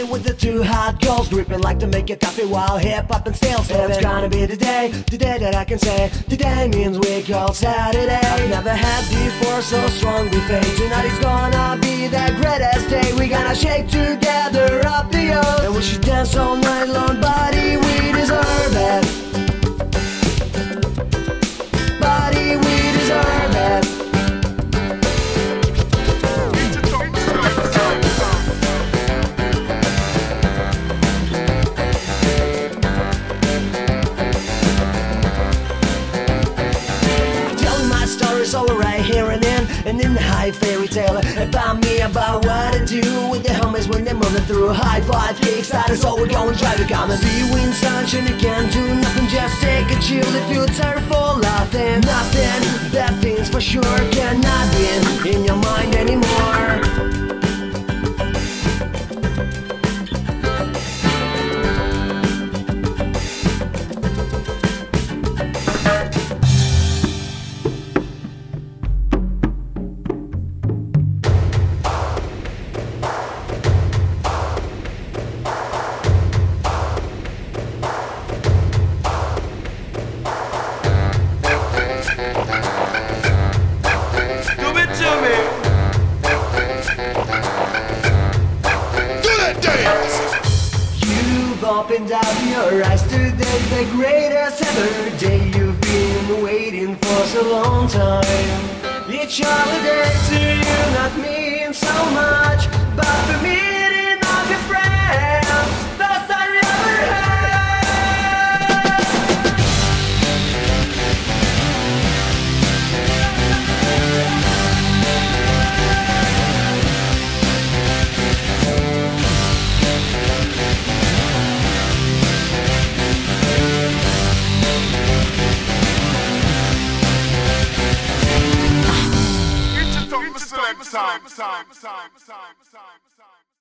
chilling with the two hot girls, gripping like to make a coffee while hip-hop and still stepping. It's gonna be the day that I can say today means we call Saturday. I've never had before so strong we fade. Tonight is gonna be the greatest day. We gonna shake together up the earth, and we should dance all night long, buddy, we deserve it. Buddy, we deserve it. All right here and in the high fairy tale about me, about what I do with the homies when they're moving through high five kickstarter. So we're going to try to come and see wind, sunshine, you can't do nothing, just take a chill. If you're tired for laughing, nothing, bad things for sure cannot be in your mind anymore. Opened up your eyes, today's the greatest ever day. You've been waiting for so long time. Each holiday to you not mean so much, but the meeting of your friends, best I ever had. Time.